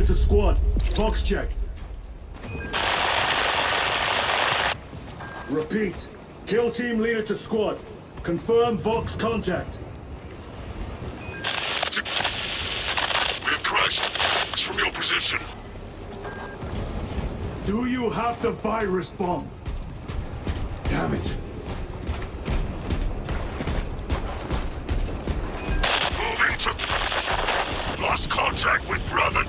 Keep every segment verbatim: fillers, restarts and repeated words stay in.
to squad. Box check. Repeat. Kill team leader to squad. Confirm Vox contact. We have crashed. It's from your position. Do you have the virus bomb? Damn it. Moving to... Lost contact with brother.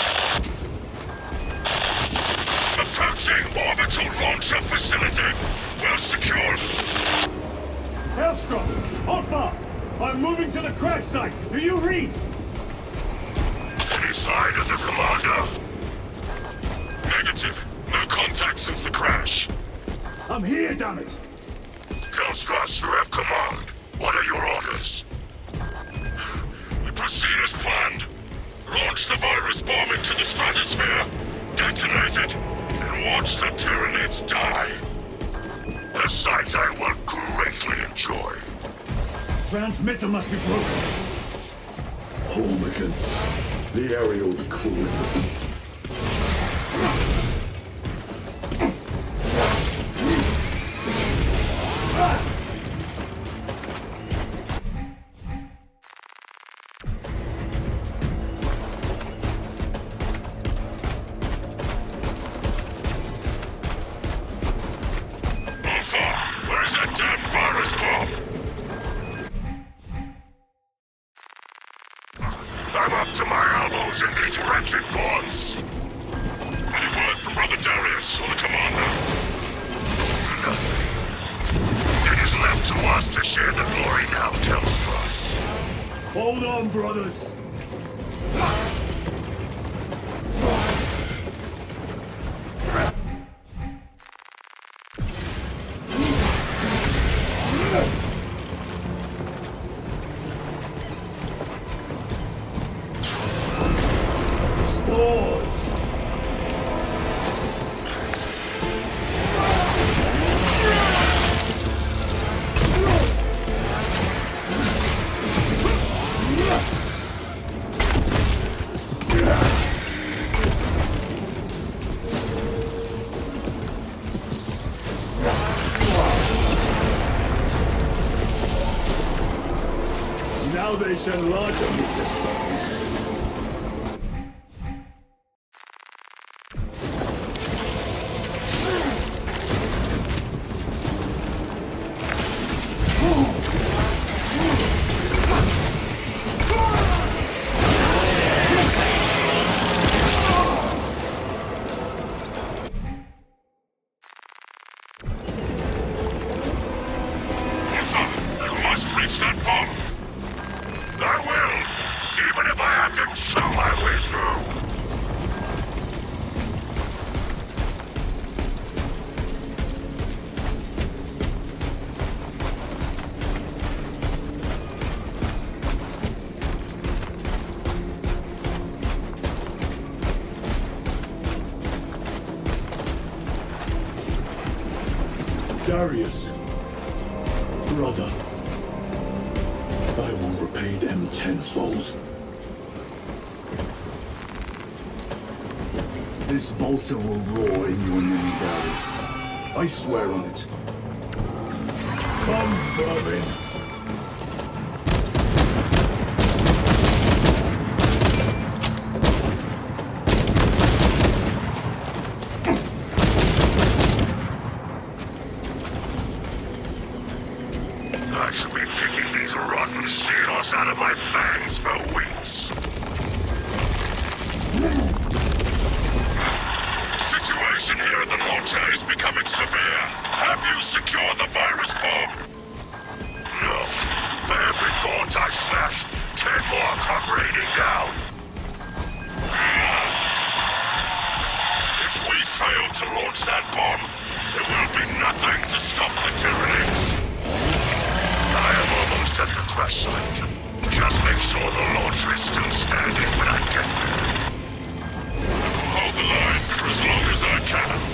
Approaching orbital launcher facility. Well secured. Hellstrom, Alpha! I'm moving to the crash site. Do you read? Any sign of the commander? Negative. No contact since the crash. I'm here, damn it! Killstress, you have command. What are your orders? We proceed as planned. Launch the virus bomb into the stratosphere. Detonate it. And watch the Tyranids die. A sight I will greatly enjoy. Transmitter must be broken. Homicans. The area will be cooling. Where is that damn virus bomb? I'm up to my elbows in these wretched bonds. Any word from Brother Darius or the commander? Nothing. It is left to us to share the glory now, Telstross. Hold on, brothers. Spores! Now they send larger meat this time. You must reach that bomb. I will, even if I have to chew my way through. Darius. Brother. I will repay them tenfold. This bolter will roar in your name, Darius. I swear on it. Come, vermin! I should be picking these rotten seals out of my fangs for weeks. Situation here at the launcher is becoming severe. Have you secured the virus bomb? No. For every gaunt I smash, ten more come raining down. If we fail to launch that bomb, there will be nothing to stop the Tyranids. I am almost at the crash site. Just make sure the launcher is still standing when I get there. I'll hold the line for as long as I can.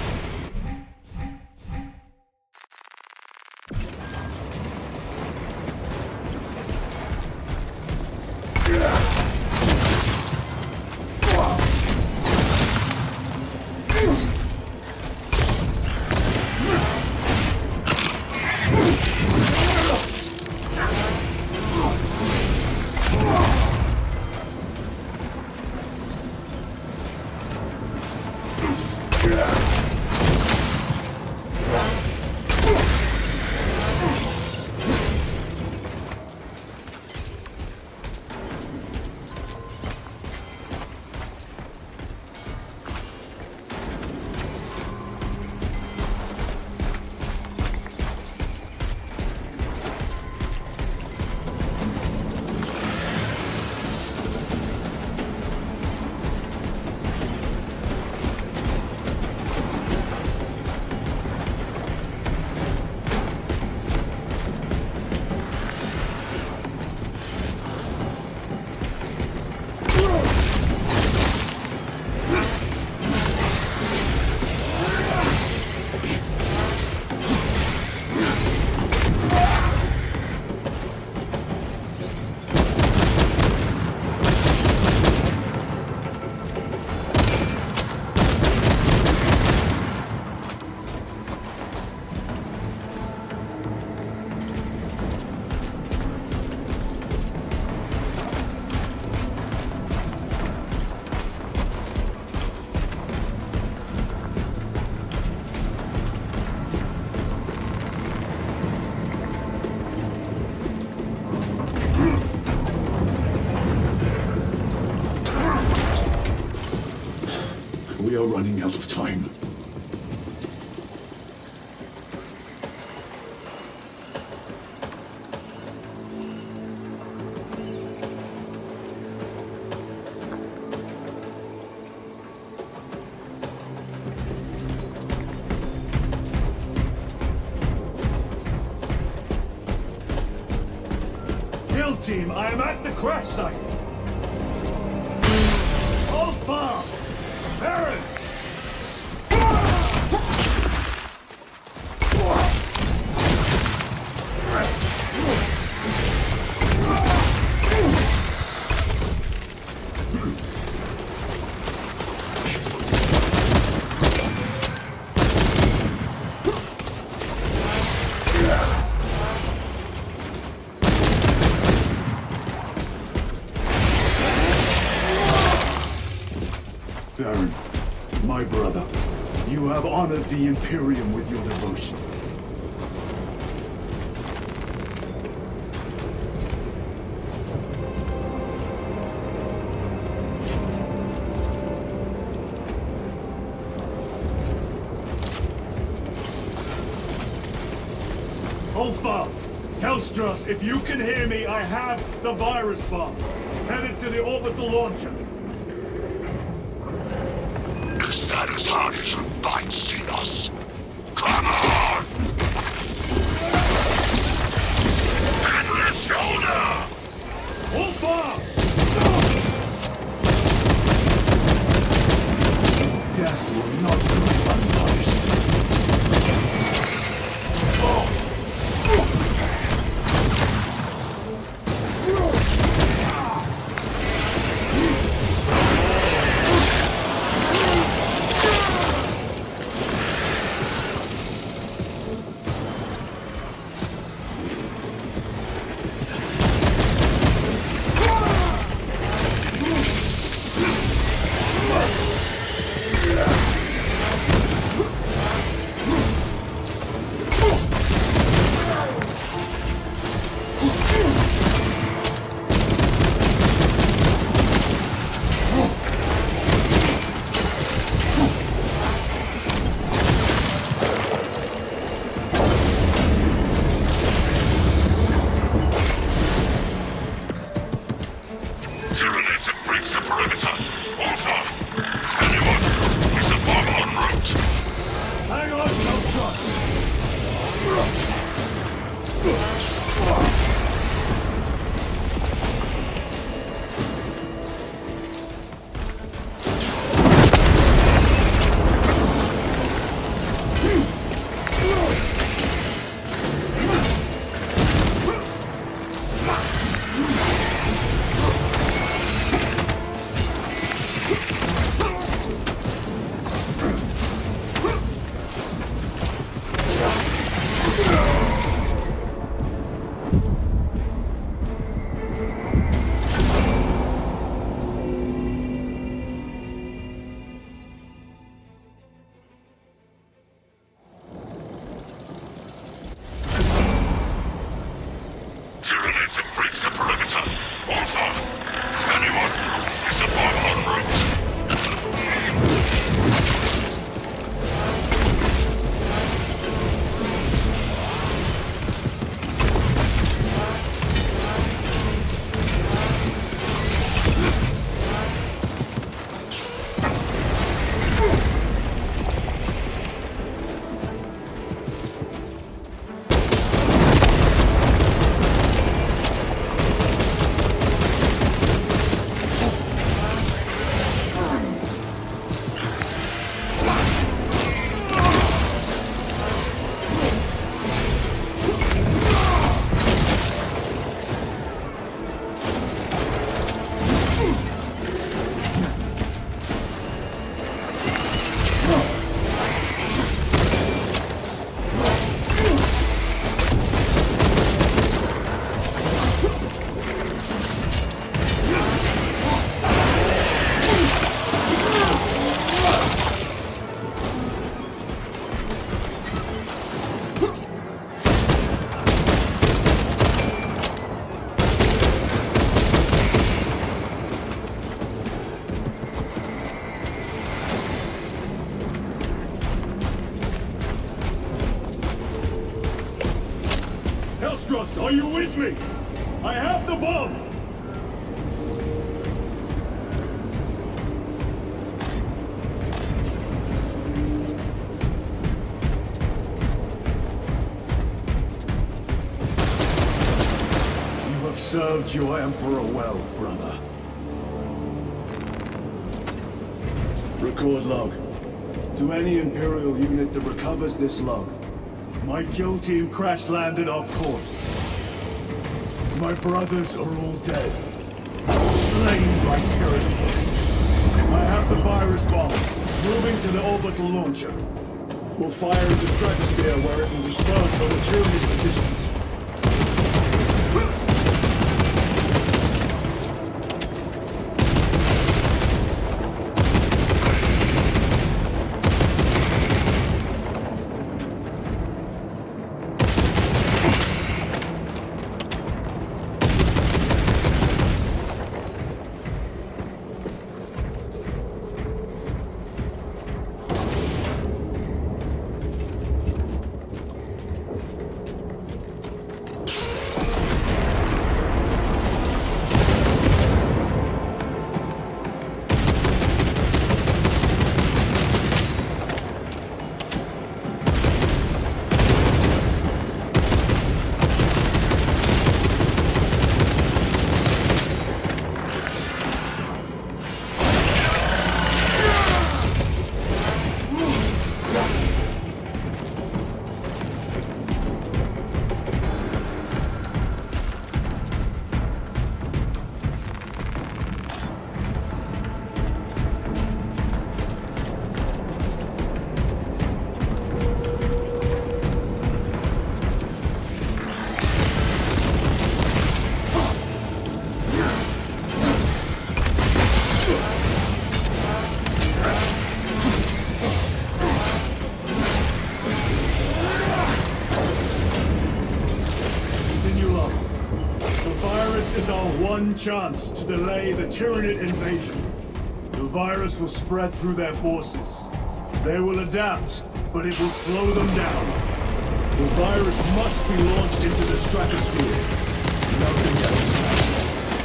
We are running out of time. Kill team, I am at the crash site. Hold fire! Baron! Baron, my brother, you have honored the Imperium with your devotion. Ulfa! Hellstros, if you can hear me, I have the virus bomb. Headed to the orbital launcher. Is that as hard as you bite, Xenos? Come on! Endless shoulder! Ulfa! Death will not go unpunished. Stratus, are you with me? I have the bomb! You have served your Emperor well, brother. Record log. To any Imperial unit that recovers this log, my kill team crash-landed off course. My brothers are all dead. Slain by tyrannies. I have the virus bomb. Moving to the orbital launcher. We'll fire in the stratosphere where it will disperse on the tyranny positions. One chance to delay the Tyranid invasion. The virus will spread through their forces. They will adapt, but it will slow them down. The virus must be launched into the stratosphere. Nothing else matters.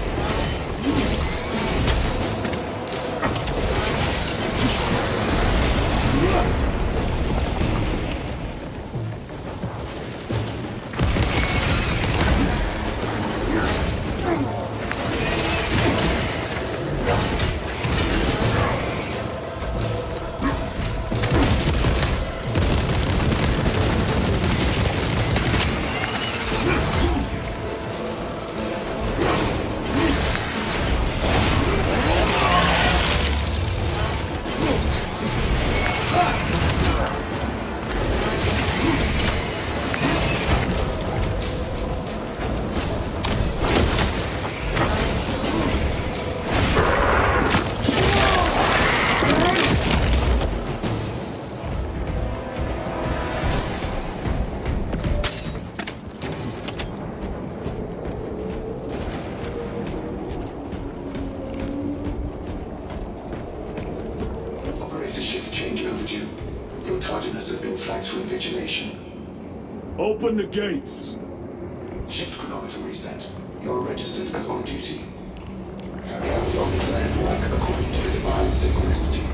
Open the gates! Shift chronometer reset. You're registered as on duty. Carry out your Messiah's work according to the divine synchronicity.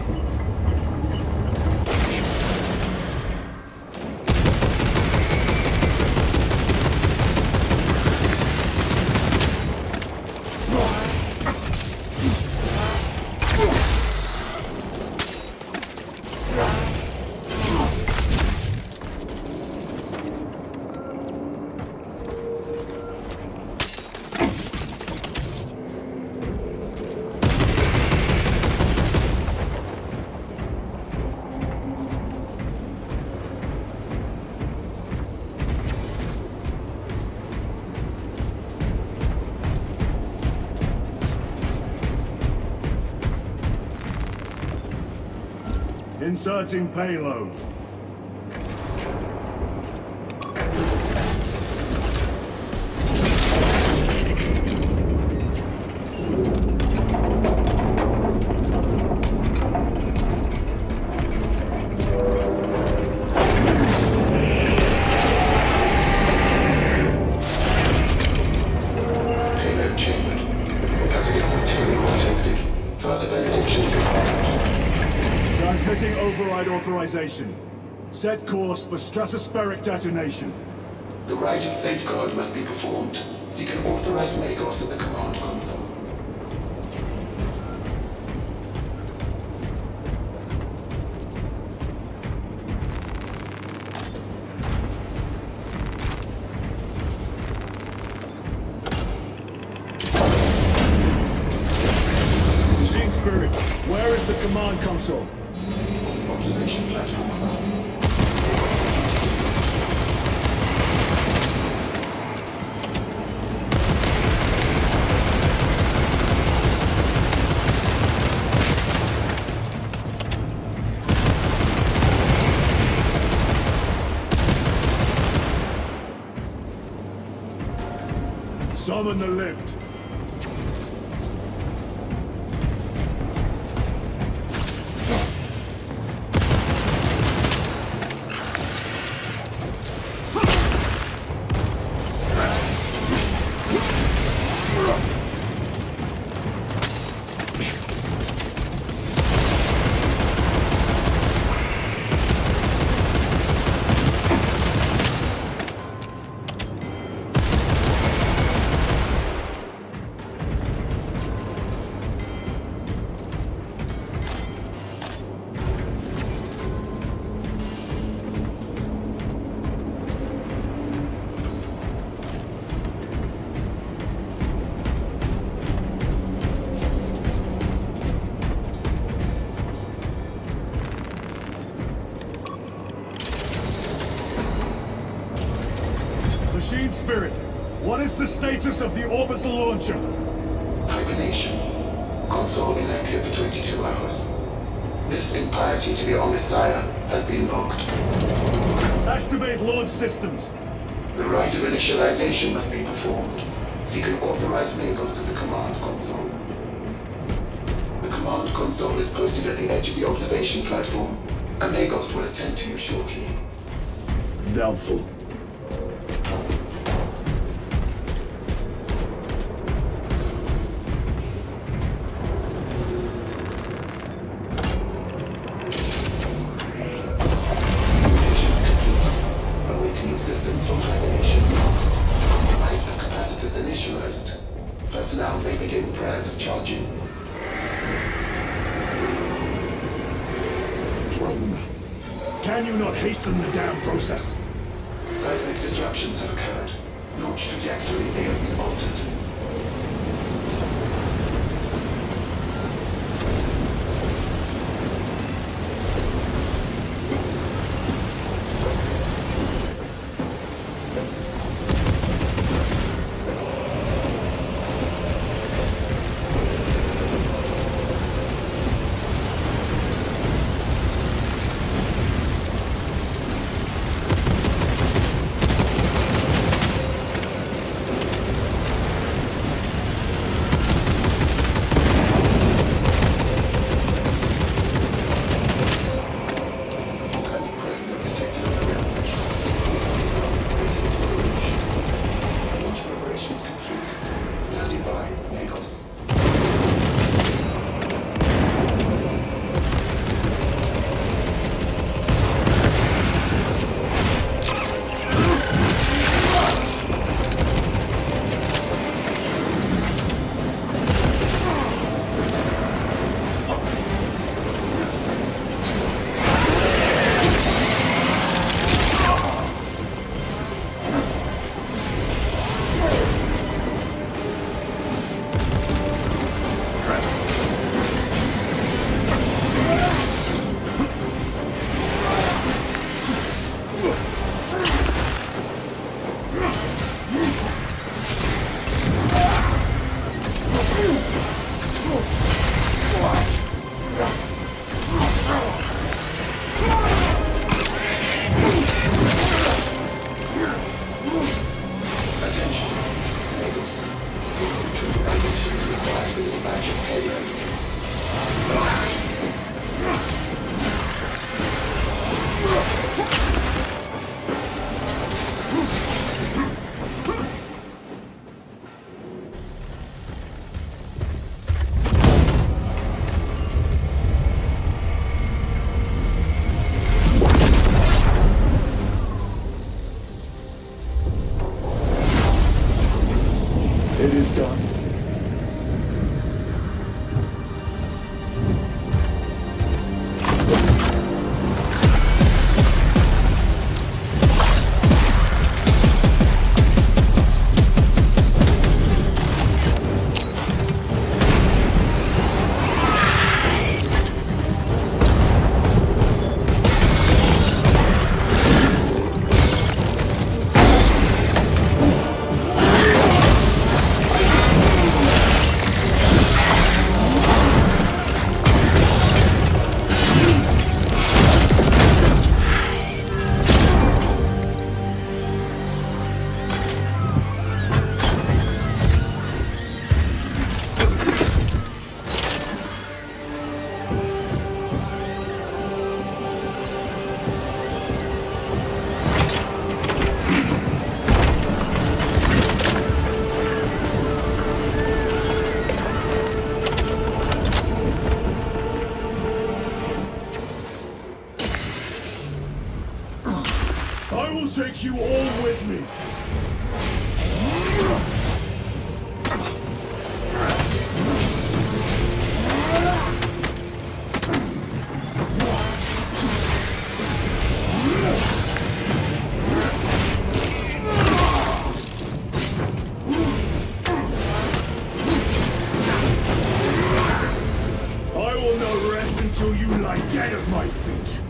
Inserting payload. Transmitting override authorization. Set course for stratospheric detonation. The rite of safeguard must be performed. Seek an authorized Magos at the command console. Machine Spirit, where is the command console? On the observation platform above. Summon the lift. Machine Spirit, what is the status of the orbital launcher? Hibernation. Console inactive for twenty-two hours. This impiety to the Omnissiah has been logged. Activate launch systems. The rite of initialization must be performed. Seek an authorized Magos at the command console. The command console is posted at the edge of the observation platform. A Magos will attend to you shortly. Doubtful. Systems from hibernation. Light of capacitors initialized. Personnel may begin prayers of charging. Can you not hasten the damn process? Seismic disruptions have occurred. Launch trajectory may have been altered. I'll take you all with me! I will not rest until you lie dead at my feet!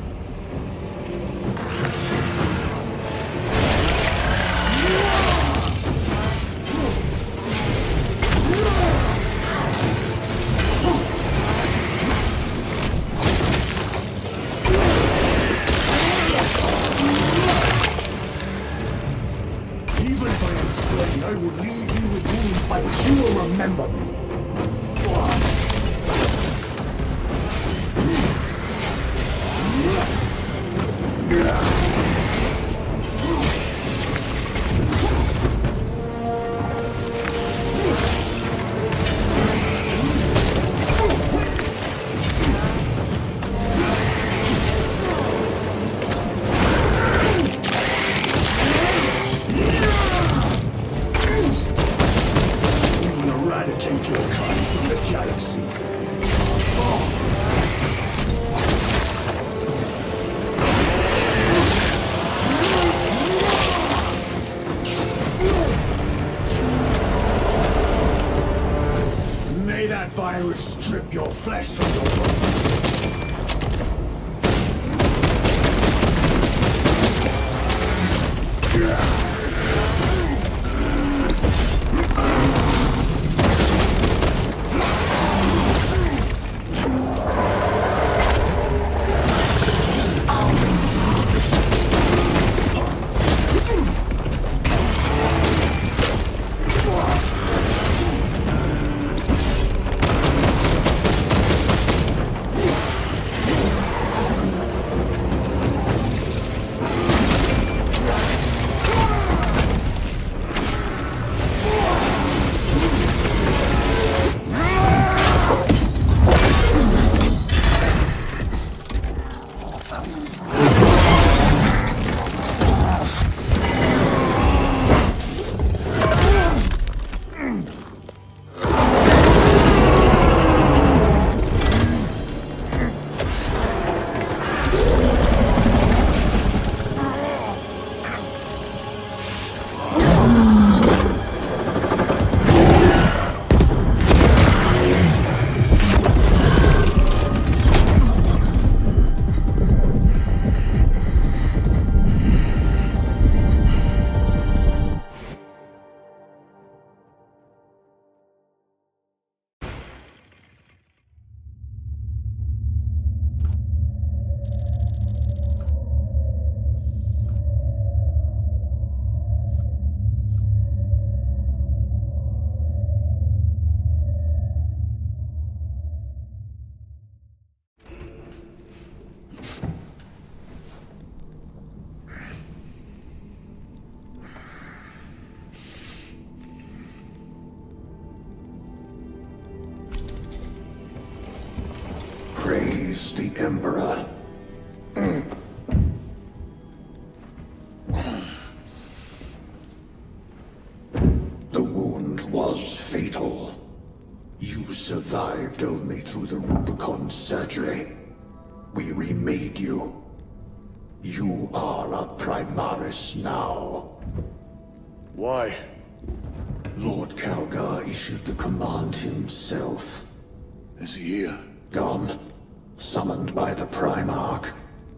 I will leave you with wounds by which you will remember me. Eradicate your kind from the galaxy. May that virus strip your flesh from your bones. Praise the Emperor. The wound was fatal. You survived only through the Rubicon surgery. We remade you. You are a Primaris now. Why? Lord Calgar issued the command himself. Is he here? Gone. Summoned by the Primarch.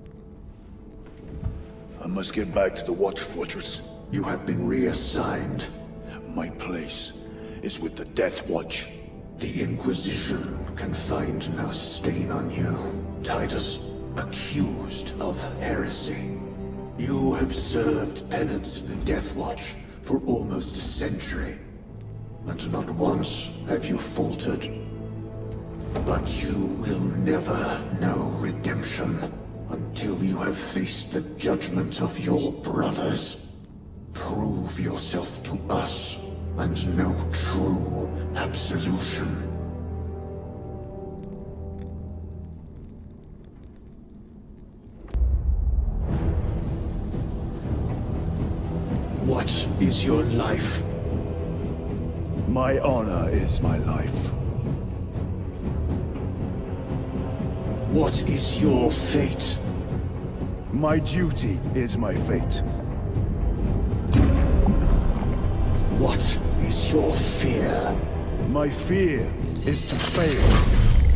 I must get back to the Watch Fortress. You have been reassigned. My place is with the Death Watch. The Inquisition can find no stain on you, Titus. Accused of heresy. You have served penance in the Death Watch for almost a century. And not once have you faltered. But you will never know redemption until you have faced the judgment of your brothers. Prove yourself to us and know true absolution. What is your life? My honor is my life. What is your fate? My duty is my fate. What is your fear? My fear is to fail.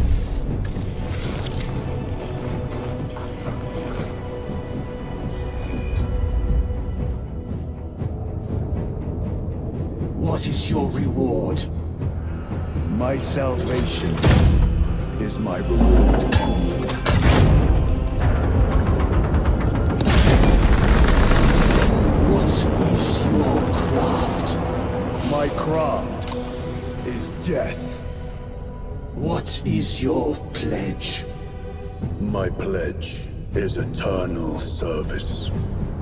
What is your reward? My salvation is my reward. What is your craft? My craft is death. What is your pledge? My pledge is eternal service.